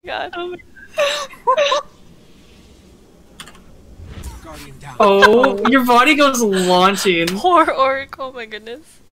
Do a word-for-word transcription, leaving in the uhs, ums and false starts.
God. Oh, your body goes launching. Poor Orc, oh my goodness.